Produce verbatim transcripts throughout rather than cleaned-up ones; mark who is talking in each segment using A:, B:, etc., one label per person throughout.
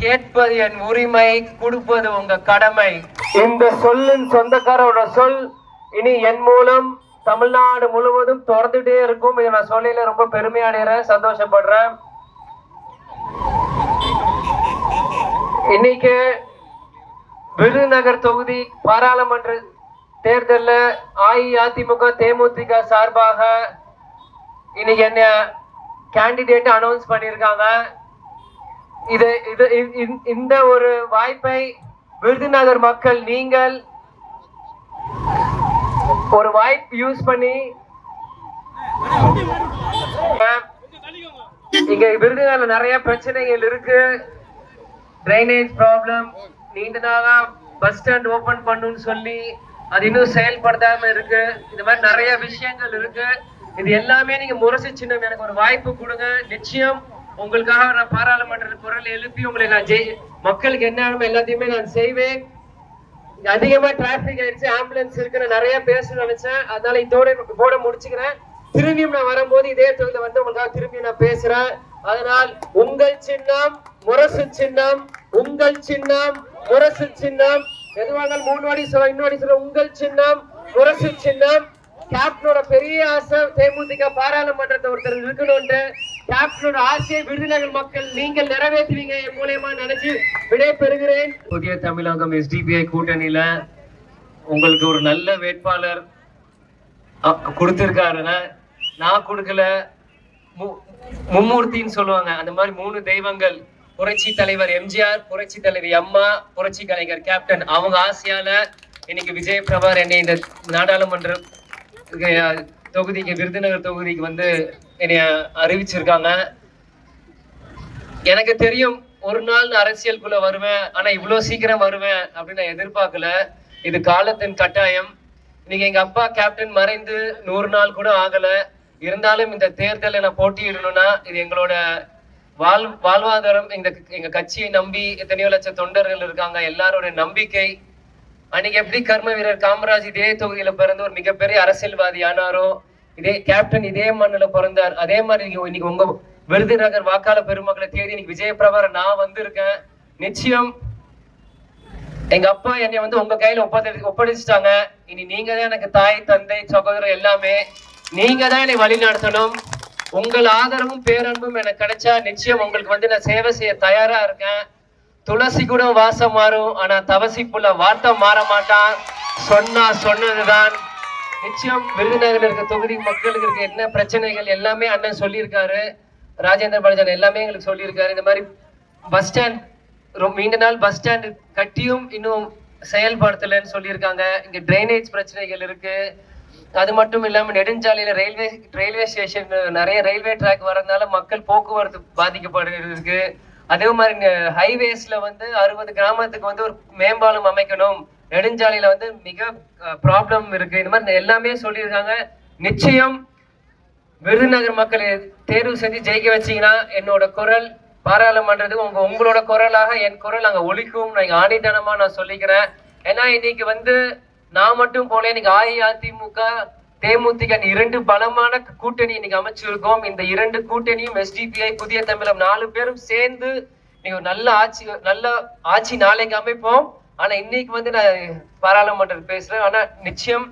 A: கேட்பது என் உரிமை, கொடுப்பது உங்க கடமை. இந்த சொல்லின் சொந்தக்காரோட சொல் இனி என் மூலம் தமிழ்நாடு முழுவதும் தொடர்ந்துட்டே இருக்கும். இதை நான் சொல்லையில ரொம்ப பெருமை அடைகிறேன், சந்தோஷப்படுறேன். இன்னைக்கு விருதுநகர் தொகுதி பாராளுமன்ற தேர்தலில் அஇஅதிமுக தேமுதிக சார்பாக இன்னைக்கு என்ன கேண்டிடேட் அனௌன்ஸ் பண்ணியிருக்காங்க. இது இது இந்த ஒரு வாய்ப்பை விருதுநகர் மக்கள் நீங்கள் ஒரு வாய்ப்பு யூஸ் பண்ணி இங்க விருதுநகர்ல நிறைய பிரச்சனைகள் இருக்கு. ட்ரைனேஜ் ப்ராப்ளம், நீண்ட நாளா பஸ் ஸ்டாண்ட் ஓபன் பண்ணுன்னு சொல்லி அது இன்னும் செயல்படுத்தாம இருக்கு. இந்த மாதிரி நிறைய விஷயங்கள் இருக்கு. இது எல்லாமே நீங்க முரசு சின்னம் எனக்கு ஒரு வாய்ப்பு கொடுங்க. நிச்சயம் உங்களுக்காக நான் பாராளுமன்ற குரல் எழுப்பி உங்களை நான் ஜெய் மக்களுக்கு என்ன எல்லாத்தையுமே நான் செய்வேன். அதிகமா டிராபிக் ஆயிடுச்சு, ஆம்புலன்ஸ் இருக்கு, நான் நிறைய பேசணும்னு நினைச்சேன். அதனால இதோட போட முடிச்சுக்கிறேன். திரும்பியும் நான் வரும்போது இதே தொகுதியில வந்து உங்களுக்காக திரும்பி நான் பேசுறேன். அதனால் உங்கள் சின்னம் முரசு சின்னம், உங்கள் சின்னம் முரசு சின்னம். எதுவாக மூணு வாடி சொல்ல இன்னொரு சொல்ல உங்கள் சின்னம் முரசு சின்னம். கேப்டனோட பெரிய ஆசை தேமுதிக பாராளுமன்றத்தை ஒருத்தர் இருக்கணும்னு. கேப்டனோட ஆசையை விருதுநகர் மக்கள் நீங்கள் நிறைவேற்றுவீங்க என் மூலியமா நினைச்சு விடை பெறுகிறேன். புதிய தமிழகம் எஸ்டிபிஐ கூட்டணியில உங்களுக்கு ஒரு நல்ல வேட்பாளர் கொடுத்திருக்காருங்க. நான் கொடுக்கல, மும்மூர்த்தின்னு சொல்லுவாங்க. அந்த மாதிரி மூணு தெய்வங்கள், புரட்சி தலைவர் எம்ஜிஆர், புரட்சி தலைவி அம்மா, புரட்சி கலைஞர் கேப்டன், அவங்க ஆசையால இன்னைக்கு விஜய் பிரபார் என்னை இந்த நாடாளுமன்ற தொகுதிக்கு விருதுநகர் தொகுதிக்கு வந்து என்னை அறிவிச்சிருக்காங்க. எனக்கு தெரியும் ஒரு நாள் நான் அரசியலுக்குள்ள வருவேன், ஆனா இவ்வளவு சீக்கிரம் வருவேன் அப்படின்னு நான் எதிர்பார்க்கல. இது காலத்தின் கட்டாயம். இன்னைக்கு எங்க அப்பா கேப்டன் மறைந்து நூறு நாள் கூட ஆகல. இருந்தாலும் இந்த தேர்தலை நான் போட்டியிடணும்னா இது எங்களோட வாழ் வாழ்வாதாரம். எங்க எங்க கட்சியை நம்பி எத்தனையோ லட்சம் தொண்டர்கள் இருக்காங்க, எல்லாரோட நம்பிக்கை. அன்னைக்கு எப்படி கர்ம வீரர் காமராஜ் இதே தொகுதியில பிறந்து ஒரு மிகப்பெரிய அரசியல்வாதி ஆனாரோ, இதே கேப்டன் இதே மண்ணில பிறந்தார். அதே மாதிரி இன்னைக்கு உங்க விருதுநகர் வாக்காளர் பெருமக்களை தேடி இன்னைக்கு விஜய பிரபார நான் வந்திருக்கேன். நிச்சயம் எங்க அப்பா என்னை வந்து உங்க கையில ஒப்படை ஒப்படைச்சிட்டாங்க. இனி நீங்க தான் எனக்கு தாய், தந்தை, சகோதரர் எல்லாமே. நீங்க தான் என்னை வழி நடத்தணும். உங்கள் ஆதரவும் பேரன்பும் எனக்கு கிடைச்சா நிச்சயம் உங்களுக்கு வந்து நான் சேவை செய்ய தயாரா இருக்கேன். துளசி கூட வாசம் மாறும், ஆனா தவசிப்புள்ள வார்த்தை மாற மாட்டான். சொன்னா சொன்னதுதான். நிச்சயம் விருதுநகர்ல இருக்க தொகுதி மக்களுக்கு இருக்க என்ன பிரச்சனைகள் எல்லாமே அண்ணன் சொல்லியிருக்காரு. ராஜேந்திர பாலாஜி எல்லாமே எங்களுக்கு சொல்லியிருக்காரு. இந்த மாதிரி பஸ் ஸ்டாண்ட் ரொம்ப நீண்ட நாள் பஸ் ஸ்டாண்ட் கட்டியும் இன்னும் செயல்படுத்தலன்னு சொல்லியிருக்காங்க. இங்க டிரைனேஜ் பிரச்சனைகள் இருக்கு. அது மட்டும் இல்லாம நெடுஞ்சாலையில ரயில்வே ரயில்வே ஸ்டேஷன் நிறைய ரயில்வே ட்ராக் வரதுனால மக்கள் போக்குவரத்து பாதிக்கப்படுறதுக்கு. அதே மாதிரி ஹைவேஸ்ல வந்து அறுபது கிராமத்துக்கு வந்து ஒரு மேம்பாலம் அமைக்கணும். நெடுஞ்சாலையில வந்து மிக ப்ராப்ளம் இருக்கு. இந்த மாதிரி எல்லாமே சொல்லியிருக்காங்க. நிச்சயம் விருதுநகர் மக்களை தேர்வு செஞ்சு ஜெயிக்க வச்சீங்கன்னா என்னோட குரல் பாராளுமன்றத்துக்கு உங்க உங்களோட குரலாக என் குரல் அங்க ஒலிக்கும். நான் ஆணித்தனமா நான் சொல்லிக்கிறேன். ஏன்னா இன்னைக்கு வந்து நான் மட்டும் போல இன்னைக்கு அஇஅதிமுக தேமுதிக இரண்டு பலமான கூட்டணி இன்னைக்கு அமைச்சிருக்கோம். இந்த இரண்டு கூட்டணியும் எஸ்டிபிஐ புதிய தமிழகம் நாலு பேரும் சேர்ந்து நீங்க நல்ல ஆட்சி நல்ல ஆட்சி நாளைக்கு அமைப்போம். ஆனா இன்னைக்கு வந்து நான் பாராளுமன்றத்தில் பேசுறேன். ஆனா நிச்சயம்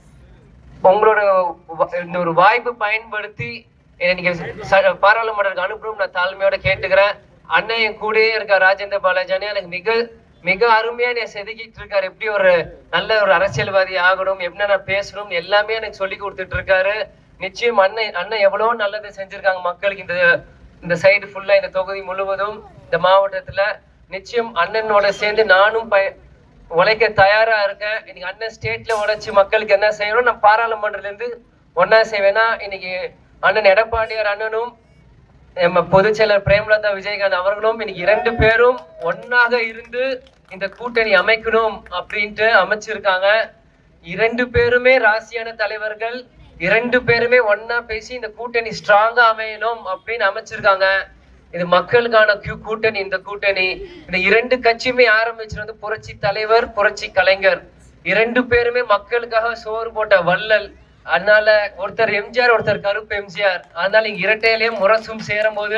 A: உங்களோட இந்த ஒரு வாய்ப்பு பயன்படுத்தி நீங்க பாராளுமன்றத்துக்கு அனுப்பணும் நான் தாழ்மையோட கேட்டுக்கிறேன். அண்ணன் என் கூடயே இருக்க ராஜேந்திர பாலாஜி எனக்கு மிக மிக அருமையா என்னை செதுக்கிட்டு இருக்காரு. எப்படி ஒரு நல்ல ஒரு அரசியல்வாதி ஆகணும், எப்படி நான் பேசணும் எல்லாமே எனக்கு சொல்லி கொடுத்துட்டு இருக்காரு. நிச்சயம் அண்ணன் அண்ணன் எவ்வளவு நல்லது செஞ்சிருக்காங்க மக்களுக்கு இந்த இந்த சைடு ஃபுல்லா இந்த தொகுதி முழுவதும் இந்த மாவட்டத்துல. நிச்சயம் அண்ணனோட சேர்ந்து நானும் பய உழைக்க தயாரா இருக்கேன். இன்னைக்கு அண்ணன் ஸ்டேட்ல உழைச்சி மக்களுக்கு என்ன செய்யணும் நான் பாராளுமன்றத்துல இருந்து ஒன்னா செய்வேன்னா இன்னைக்கு அண்ணன் எடப்பாடியார் அண்ணனும் நம்ம பொதுச் செயலர் பிரேமலதா விஜயகாந்த் அவர்களும் இன்னைக்கு இரண்டு பேரும் ஒன்னாக இருந்து இந்த கூட்டணி அமைக்கணும் அப்படின்ட்டு அமைச்சிருக்காங்க. இரண்டு பேருமே ராசியான தலைவர்கள். இரண்டு பேருமே ஒன்னா பேசி இந்த கூட்டணி ஸ்ட்ராங்கா அமையணும் அப்படின்னு அமைச்சிருக்காங்க. இது மக்களுக்கான கூட்டணி. இந்த கூட்டணி இந்த இரண்டு கட்சியுமே ஆரம்பிச்சு வந்து புரட்சி தலைவர், புரட்சி கலைஞர் இரண்டு பேருமே மக்களுக்காக சோறு போட்ட வள்ளல். அதனால ஒருத்தர் எம்ஜிஆர், ஒருத்தர் கருப்பு எம்ஜிஆர். அதனால இங்க இரட்டையிலேயே முரசும் சேரும் போது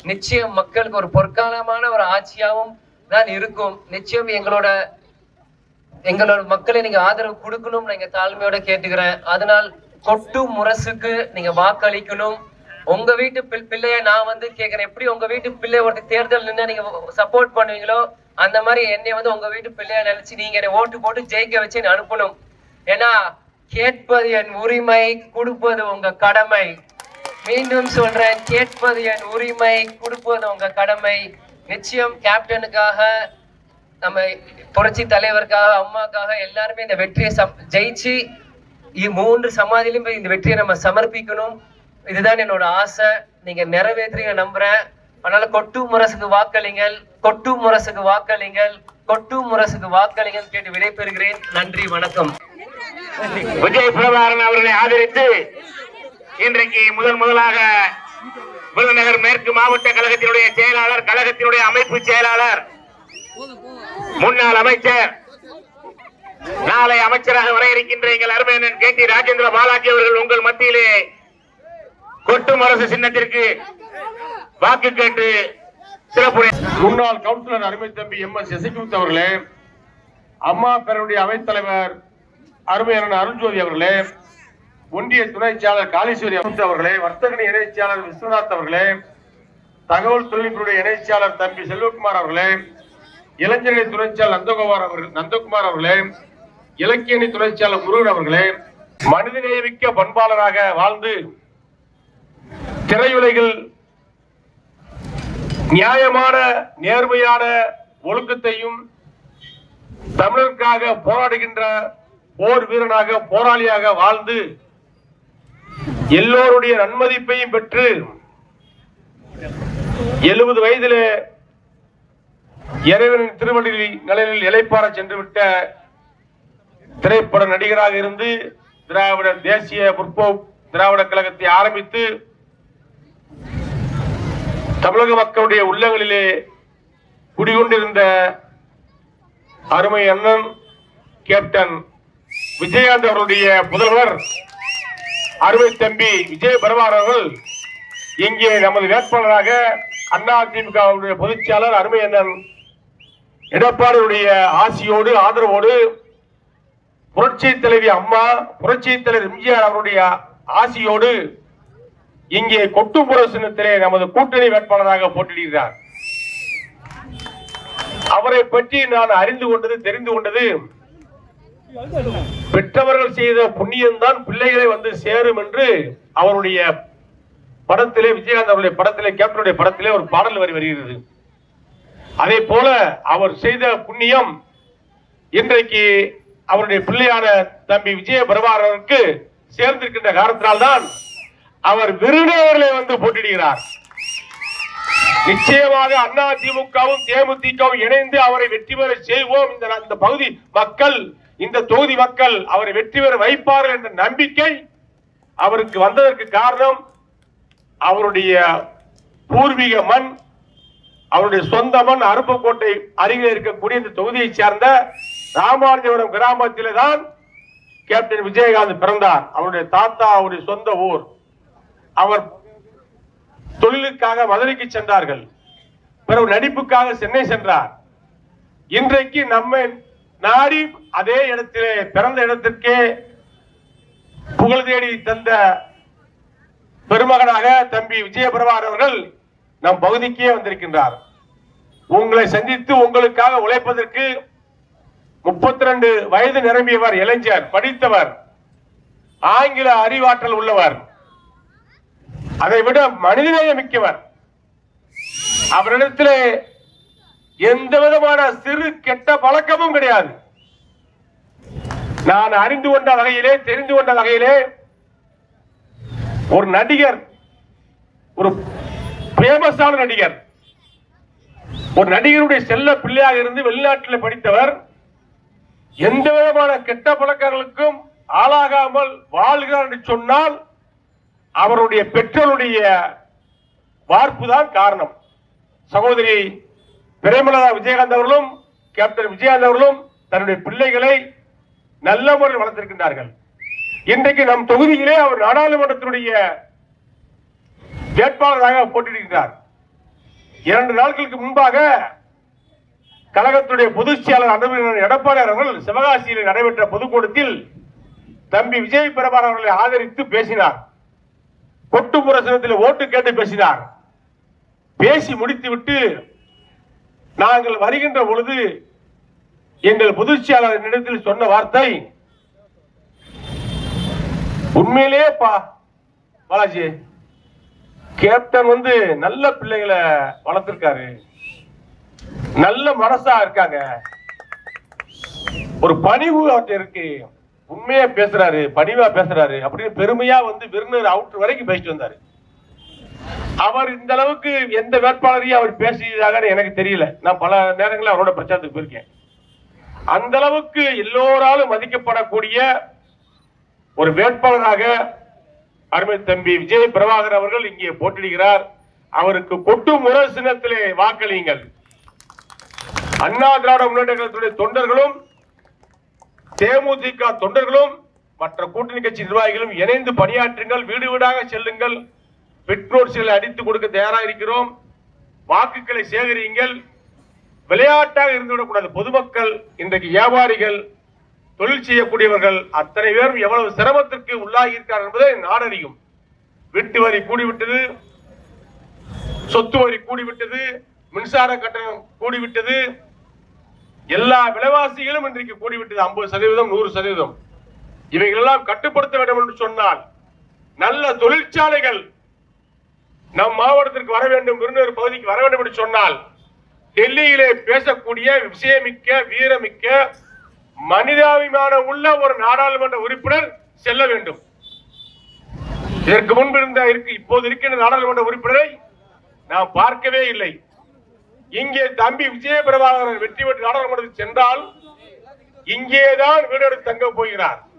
A: நிச்சயம் மக்களுக்கு ஒரு பொற்காலமான ஒரு ஆட்சியாகவும் தான் இருக்கும். நிச்சயம் எங்களோட எங்களோட மக்களை நீங்க ஆதரவு கொடுக்கணும் நீங்க தாழ்மையோட கேட்டுக்கிறேன். அதனால் கொட்டு முரசுக்கு நீங்க வாக்களிக்கணும். உங்க வீட்டு பிள்ளைய நான் வந்து கேட்கிறேன், எப்படி உங்க வீட்டு பிள்ளை ஒரு தேர்தல் நின்று நீங்க சப்போர்ட் பண்ணுவீங்களோ அந்த மாதிரி என்னை வந்து உங்க வீட்டு பிள்ளைய நினைச்சு நீங்க என்னை ஓட்டு போட்டு ஜெயிக்க வச்சு அனுப்பணும். ஏன்னா கேட்பது என் உரிமை, கொடுப்பது உங்க கடமை. மீண்டும் சொல்றேன், கேட்பது என் உரிமை, கொடுப்பது உங்க கடமை. நிச்சயம் கேப்டனுக்காக, நம்ம புரட்சி தலைவருக்காக, அம்மாக்காக எல்லாருமே இந்த வெற்றியை ஜெயிச்சு மூன்று சமாதியிலும் இந்த வெற்றியை நம்ம சமர்ப்பிக்கணும். இதுதான் என்னோட ஆசை. நீங்க நிறைவேற்றுங்க நம்புறேன். அதனால கொட்டு முரசுக்கு வாக்களிங்கள், கொட்டு முரசுக்கு வாக்களிங்கள், கொட்டு முரசுக்கு வாக்களிங்கள் கேட்டு விடைபெறுகிறேன். நன்றி, வணக்கம்.
B: விஜய் பிரபாகரன் அவர்களை ஆதரித்து இன்றைக்கு முதன் முதலாக விருதுநகர் மேற்கு மாவட்ட கழகத்தினுடைய செயலாளர், கழகத்தினுடைய அமைப்பு செயலாளர், முன்னாள் அமைச்சர், நாளை அமைச்சராக வர இருக்கின்ற எங்கள் அருமையண்ணன் கே டி ராஜேந்திர பாலாஜி அவர்கள் உங்கள் மத்தியிலே கொட்டு முரசு சின்னத்திற்கு வாக்கு கேட்டு சிறப்பு.
C: முன்னாள் கவுன்சிலர் அருமை தம்பி எம் எஸ் சசிகுப்த் அவர்களே, அம்மா பேரவையுடைய அவைத்தலைவர் அருமையான அருள்ஜோதி அவர்களே, ஒன்றிய துணை செயலாளர் காளீஸ்வரி அவர்களே, வர்த்தக இணைச்சியாளர் விஸ்வநாத் அவர்களே, தகவல் தொழில்நுட்ப இணைச்சியாளர் தம்பி செல்வகுமார் அவர்களே, இளைஞரணி துணை செயலாளர் நந்தகுமார் அவர்கள் நந்தகுமார் அவர்களே, இலக்கியணி துணை செயலாளர் முருகன் அவர்களே, மனிதநேயமிக்க பண்பாளராக வாழ்ந்து திரையுலகில் நியாயமான நேர்மையான ஒழுக்கத்தையும் தமிழருக்காக போராடுகின்ற போர் வீரனாக போராளியாக வாழ்ந்து எல்லோருடைய நன்மதிப்பையும் பெற்று எழுபது வயதிலே இறைவனின் திருவடி நிலையில் இளைப்பாற சென்றுவிட்ட திரைப்பட நடிகராக இருந்து திராவிட தேசிய முற்போக்கு திராவிட கழகத்தை ஆரம்பித்து தமிழக மக்களுடைய உள்ளங்களிலே குடிகொண்டிருந்த அருமை அண்ணன் கேப்டன் விஜயகாந்த் அவருடைய புதல்வர் அருமை தம்பி விஜய் பிரபாகரன் அவர்கள் இங்கே நமது வேட்பாளராக அதிமுக பொதுச் செயலாளர் அருமை அண்ணன் எடப்பாடியுடைய ஆசியோடு ஆதரவோடு புரட்சி தலைவி அம்மா, புரட்சி தலைவர் எம்ஜிஆர் அவருடைய ஆசியோடு இங்கே கொட்டுப்புற சின்னத்திலே நமது கூட்டணி வேட்பாளராக போட்டியிடுகிறார். அவரை பற்றி நான் அறிந்து கொண்டது, தெரிந்து கொண்டது, பெற்றவர்கள் செய்த புண்ணியம்தான் பிள்ளைகளை வந்து சேரும் என்று அவருடைய படத்திலே, விஜயகாந்த் அவருடைய படத்திலே, கேப்டனுடைய படத்திலே ஒரு பாடல் வரி வருகிறது. அதே போல அவர் செய்த புண்ணியம் இன்றைக்கு அவருடைய பிள்ளையான தம்பி விஜய பிரபாகரனுக்கு சேர்ந்திருக்கின்ற காரணத்தினால்தான் அவர் விருதுநகரிலே வந்து போட்டியிடுகிறார். நிச்சயமாக அதிமுகவும் தேமுதிகவும் இணைந்து அவரை வெற்றி பெற செய்வோம். இந்த பகுதி மக்கள், இந்த தொகுதி மக்கள் அவரை வெற்றி பெற வைப்பார்கள் என்ற நம்பிக்கை அவருக்கு வந்ததற்கு காரணம் அவருடைய பூர்வீக மண், அவருடைய சொந்த மண் அருப்புக்கோட்டை அருகில் இருக்கக்கூடிய இந்த தொகுதியை சேர்ந்த ராமானுஜபுரம் கிராமத்திலே தான் கேப்டன் விஜயகாந்த் பிறந்தார். அவருடைய தாத்தா அவருடைய சொந்த ஊர். அவர் தொழிலுக்காக மதுரைக்கு சென்றார்கள். பிறகு நடிப்புக்காக சென்னை சென்றார். இன்றைக்கு நம்மை நாடி அதே இடத்திலே பிறந்த இடத்திற்கே புகழ் தேடி தந்த பெருமகனாக தம்பி விஜய பிரபாகரன் அவர்கள் நம் பகுதிக்கே வந்திருக்கின்றார். உங்களை சந்தித்து உங்களுக்காக உழைப்பதற்கு முப்பத்தி ரெண்டு வயது நிரம்பியவர், இளைஞர், படித்தவர், ஆங்கில அறிவாற்றல் உள்ளவர், அதை விட மனிதநேயம் மிக்கவர். அவரிடத்திலே எந்த விதமான சிறு கெட்ட பழக்கமும் கிடையாது. நான் அறிந்து கொண்ட வகையிலே, தெரிந்து கொண்ட வகையிலே, ஒரு நடிகர், ஒரு பேமஸான நடிகர், ஒரு நடிகருடைய செல்ல பிள்ளையாக இருந்து வெளிநாட்டில் படித்தவர், எந்த விதமான கெட்ட பழக்கங்களுக்கும் ஆளாகாமல் வாழ்கிறார் என்று சொன்னால் அவருடைய பெற்றோருடைய வார்ப்புதான் காரணம். சகோதரி பிரேமலதா விஜயகாந்த் அவர்களும் கேப்டன் விஜயகாந்த் அவர்களும் தன்னுடைய பிள்ளைகளை நல்ல முறையில் வளர்த்திருக்கின்றார்கள். இன்றைக்கு நம் தொகுதியிலே அவர் நாடாளுமன்றத்தினுடைய வேட்பாளராக போட்டியிடுகிறார். இரண்டு நாட்களுக்கு முன்பாக கழகத்துடைய பொதுச் செயலாளர் அன்புமணி எடப்பாடி அவர்கள் சிவகாசியில் நடைபெற்ற பொதுக்கூட்டத்தில் தம்பி விஜய் பிரபாகர் அவர்களை ஆதரித்து பேசினார். கொட்டு முரசனத்தில் ஓட்டு கேட்டு பேசினார். பேசி முடித்துவிட்டு நாங்கள் வருகின்ற பொழுது எங்கள் பொதுச் செயலாளர் இடத்தில் சொன்ன வார்த்தை, உண்மையிலேயே பா பாலாஜி கேப்டன் வந்து நல்ல பிள்ளைகளை வளர்த்திருக்காரு, நல்ல மனசா இருக்காங்க, ஒரு பணிவு அவர்கிட்ட இருக்கு, உண்மையா பேசுறாரு, பணிவா பேசுறாரு அப்படின்னு பெருமையா வந்து விருந்தினர் அவுட்டர் வரைக்கும் பேசிட்டு வந்தாரு. அவர் இந்த அளவுக்கு எந்த வேட்பாளரையும் அவர் பேசியதாக எனக்கு தெரியல. நான் பல நேரங்களில் அவரோட பிரச்சாரத்துக்கு போயிருக்கேன். அந்த அளவுக்கு எல்லோராலும் மதிக்கப்படக்கூடிய ஒரு வேட்பாளராக அருமை தம்பி விஜய் பிரபாகர் அவர்கள் இங்கே போட்டியிடுகிறார். அவருக்கு கொட்டு முரசினத்திலே வாக்களியுங்கள். அண்ணா திராவிட முன்னேற்ற கழகத்துடைய தொண்டர்களும் தேமுதிக தொண்டர்களும் மற்ற கூட்டணி கட்சி நிர்வாகிகளும் இணைந்து பணியாற்றுங்கள். வீடு வீடாக செல்லுங்கள். பெட்ரோல்களை அடித்து கொடுக்க தயாராக இருக்கிறோம். வாக்குகளை சேகரியுங்கள். விளையாட்டாக இருந்துவிடக்கூடாது. பொதுமக்கள், இன்றைக்கு வியாபாரிகள், தொழில் செய்யக்கூடியவர்கள் அத்தனை பேரும் எவ்வளவு சிரமத்திற்கு உள்ளாகி இருக்கிறார் என்பதை நாடறியும். வீட்டு வரி கூடிவிட்டது, சொத்து வரி கூடிவிட்டது, மின்சார கட்டணம் கூடிவிட்டது, எல்லா விலைவாசிகளும் இன்றைக்கு கூடிவிட்டது. ஐம்பது சதவீதம் நூறு சதவீதம் இவைகளெல்லாம் கட்டுப்படுத்த வேண்டும் என்று சொன்னால் நல்ல தொழிற்சாலைகள் நம் மாவட்டத்திற்கு வர வேண்டும், விருதுநகர் பகுதிக்கு வர வேண்டும் என்று சொன்னால் டெல்லியிலே பேசக்கூடிய விஷயமிக்க வீரமிக்க மனிதாபிமானம் உள்ள ஒரு நாடாளுமன்ற உறுப்பினர் செல்ல வேண்டும். இதற்கு முன்பு இருந்த இப்போது இருக்கின்ற நாடாளுமன்ற உறுப்பினரை நாம் பார்க்கவே இல்லை. இங்கே தம்பி விஜய பிரபாகரன் வெற்றி பெற்று நாடாளுமன்றத்தில் சென்றால் இங்கேதான் வீடு தங்க போகிறார்.